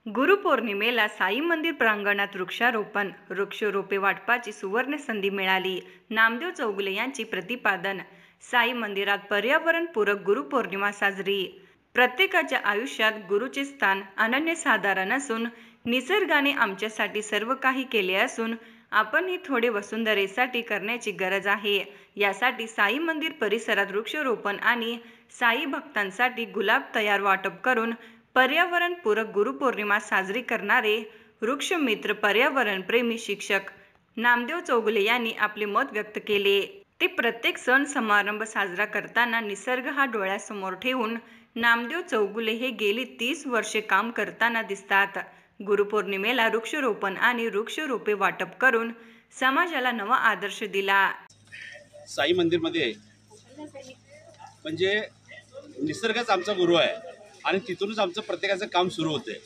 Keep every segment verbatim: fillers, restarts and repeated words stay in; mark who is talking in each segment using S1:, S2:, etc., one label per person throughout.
S1: गुरुपौर्णिमेला साई मंदिर प्रांगणात वृक्षारोपण, वृक्षरोपे वाटपाची सुवर्ण संधी मिळाली. नामदेव चौगुले यांची प्रतिपादन. साई मंदिरात पर्यावरणपूरक गुरुपौर्णिमा साजरी. प्रत्येकाच्या आयुष्यात गुरुचे स्थान अनन्यसाधारण असून निसर्गाने आमच्यासाठी सर्व काही केले असून आपणही थोडे वसुंधरेसाठी करण्याची गरज आहे. यासाठी साई मंदिर परिसरात वृक्षारोपण आणि साई भक्तांसाठी गुलाब तयार वाटप करून पर्यावरणपूरक गुरुपौर्णिमा साजरी करणारे वृक्षमित्र पर्यावरणप्रेमी शिक्षक नामदेव चौगुले यांनी आपले मत व्यक्त केले. ते प्रत्येक सण समारंभ साजरा करताना निसर्ग हा डोळ्यासमोर ठेवून नामदेव चौगुले हे गेली तीस वर्षे काम करताना दिसतात. गुरुपौर्णिमेला वृक्षारोपण आणि वृक्षरोपे वाटप करून समाजाला नवा आदर्श दिला.
S2: साई मंदिरमध्ये म्हणजे निसर्गच आमचा गुरु आहे आणि तिथूनच आमचं प्रत्येकाचं काम सुरू होते.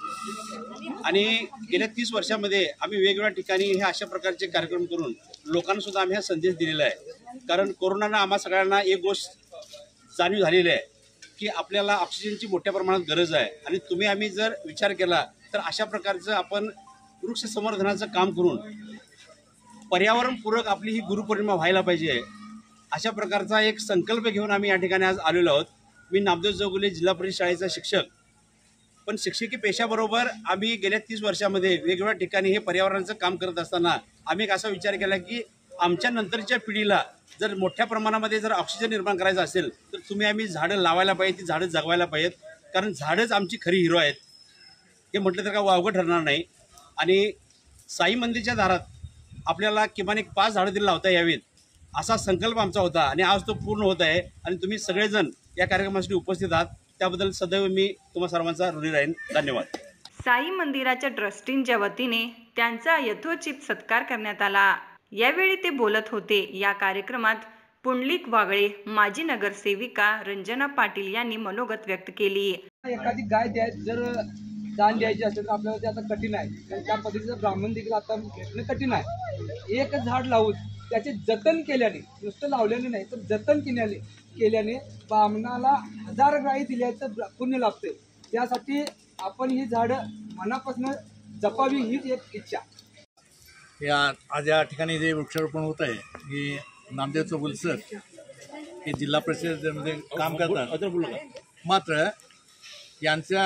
S2: आणि गेल्या तीस वर्षामध्ये आम्ही वेगवेगळ्या ठिकाणी हे अशा प्रकारचे कार्यक्रम करून लोकांना सुद्धा आम्ही हा संदेश दिलेला आहे. कारण कोरोनानं आम्हा सगळ्यांना एक गोष्ट जाणीव झालेली आहे की आपल्याला ऑक्सिजनची मोठ्या प्रमाणात गरज आहे. आणि तुम्ही आम्ही जर विचार केला तर अशा प्रकारचं आपण वृक्ष संवर्धनाचं काम करून पर्यावरणपूरक आपली ही गुरुपौर्णिमा व्हायला पाहिजे, अशा प्रकारचा एक संकल्प घेऊन आम्ही या ठिकाणी आज आलेलो आहोत. मी नामदेव चौगुले जिल्हा परिषद शाळेचा शिक्षक, पण शिक्षकी पेशाबरोबर आम्ही गेल्या तीस वर्षामध्ये वेगवेगळ्या ठिकाणी हे पर्यावरणाचं काम करत असताना आम्ही एक असा विचार केला की आमच्या नंतरच्या पिढीला जर मोठ्या प्रमाणामध्ये जर ऑक्सिजन निर्माण करायचं असेल तर तुम्ही आम्ही झाडं लावायला पाहिजे, ती झाडं जगवायला पाहिजेत. कारण झाडंच आमची खरी हिरो आहेत, हे म्हटलं तर का वावगं ठरणार नाही. आणि साई मंदिरच्या दारात आपल्याला किमान एक पाच झाडं तरी लावता यावीत असा संकल्प आमचा होता आणि आज तो पूर्ण होत आहे. आणि तुम्ही सगळेजण या कार्यक्रमासाठी उपस्थित आहात त्याबद्दल सदैव मी तुम्हा सर्वांचा ऋणी राहीन. धन्यवाद.
S1: साई मंदिराच्या ट्रस्टींच्या वतीने त्यांचा यथोचित सत्कार करण्यात आला. यावेळी ते बोलत होते. या कार्यक्रमात पुंडलिक वागळे, माजी नगरसेविका रंजना पाटील यांनी मनोगत व्यक्त केली.
S3: एखादी गाय द्याय जर दान द्यायची असेल तर आपल्याला ते आता कठीण आहे, कारण त्या पद्धतीचं ब्राह्मण देखील आता भेटणं कठीण आहे. एक झाड लावून त्याचे जतन केल्याने, नुसतं लावल्याने नाही तर जतन केल्याने केल्याने ब्राह्मणाला हजार गायी दिल्याचं पुण्य लाभते. त्यासाठी आपण ही झाडं मनापासून जपावी हीच एक इच्छा.
S4: या आज या ठिकाणी जे वृक्षारोपण होत आहे की नामदेव चौगुले सर हे जिल्हा परिषदेमध्ये काम करतात, मात्र यांच्या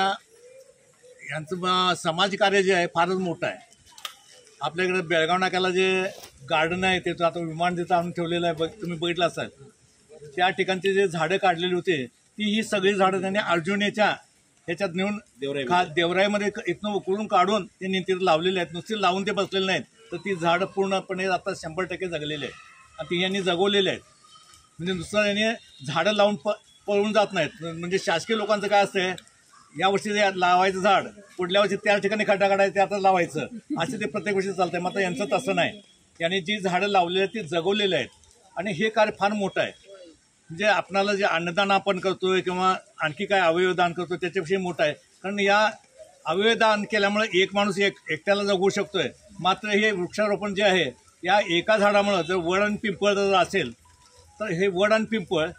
S4: यांचं समाजकार्य जे आहे फारच मोठं आहे. आपल्याकडे बेळगाव नाक्याला जे गार्डन आहे ते आता विमान तिथं आणून ठेवलेलं आहे, बघ तुम्ही बघितलं असाल. त्या ठिकाणचे जे झाडं काढलेली होते ती ही सगळी झाडं त्यांनी अर्जुनीच्या ह्याच्यात नेऊन देवराई देवराईमध्ये इथनं उकळून काढून ते तिथे लावलेले आहेत. नुसते लावून ते बसलेले नाहीत, तर ती झाडं पूर्णपणे आता शंभर टक्के जगलेली आहेत आणि ती यांनी जगवलेले आहेत. म्हणजे नुसतं यांनी झाडं लावून प पळून जात नाहीत. म्हणजे शासकीय लोकांचं काय असतं, यावर्षी जे लावायचं झाड पुढल्या वर्षी त्या ठिकाणी खड्डा काढायचं ते आता लावायचं, असे ते प्रत्येक वर्षी चालतंय. मात्र यांचं तसं नाही. यांनी जी झाडं लावलेली आहेत ती जगवलेली आहेत आणि हे कार्य फार मोठं आहे. म्हणजे आपणाला जे अन्नदान आपण करतोय किंवा आणखी काय अवयवदान करतो त्याच्यापेक्षा मोठं आहे. कारण या अवयवदान केल्यामुळे एक माणूस एक एकट्याला जगू शकतोय. मात्र हे वृक्षारोपण जे आहे या एका झाडामुळं जर वड आणि पिंपळ जर असेल तर हे वड आणि पिंपळ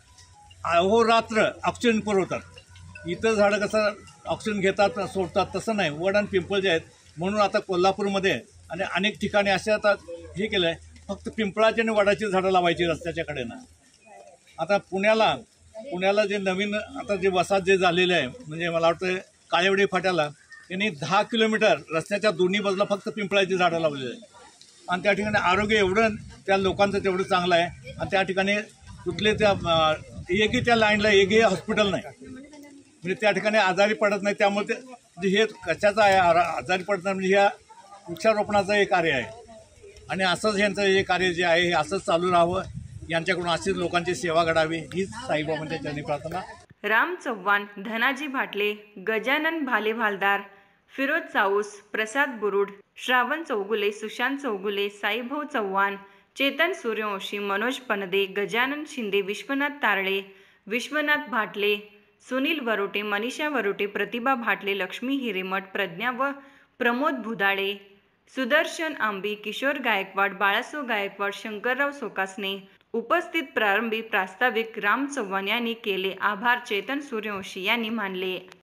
S4: अहोरात्र ऑक्सिजन पुरवतात. इतर झाडं कसं ऑक्सिजन घेतात सोडतात तसं नाही, वड आणि पिंपळ जे आहेत. म्हणून आता कोल्हापूरमध्ये आणि अनेक ठिकाणी असे आता हे केलं आहे, फक्त पिंपळाची आणि वडाची झाडं लावायची रस्त्याच्या कडेनं. आता पुण्याला पुण्याला जे नवीन आता जे वसाहत जे झालेले आहे, म्हणजे मला वाटतं काळेवाडी फाट्याला त्यांनी दहा किलोमीटर रस्त्याच्या दोन्ही बाजूला फक्त पिंपळाची झाडं लावलेली आहे. आणि त्या ठिकाणी आरोग्य एवढं त्या लोकांचं तेवढं चांगलं आहे. आणि त्या ठिकाणी कुठले त्या एकही त्या लाईनला एकही हॉस्पिटल नाही, म्हणजे त्या ठिकाणी आजारी पडत नाही. त्यामुळे ते म्हणजे हे कशाचं आहे, आजारी पडत नाही म्हणजे ह्या वृक्षारोपणाचं हे कार्य आहे. आणि असंच यांचं हे कार्य जे आहे हे असंच चालू राहावं, यांच्याकडून अशीच लोकांची सेवा घडावी हीच साईबाबांच्या चरणी प्रार्थना.
S1: राम चव्हाण, धनाजी भाटले, गजानन भाले भालदार, फिरोज चाऊस, प्रसाद बुरुड, श्रावण चौगुले, सुशांत चौगुले, साईभाऊ चव्हाण, चेतन सूर्यवंशी, मनोज पनदे, गजानन शिंदे, विश्वनाथ तारळे, विश्वनाथ भाटले, सुनील वरोटे, मनीषा वरोटे, प्रतिभा भाटले, लक्ष्मी हिरेमठ, प्रज्ञा व प्रमोद भुदाळे, सुदर्शन आंबी, किशोर गायकवाड, बाळासो गायकवाड, शंकरराव सोकासने उपस्थित प्रारंभी प्रास्ताविक राम चव्हाण यांनी केले. आभार चेतन सूर्यवंशी यांनी मानले.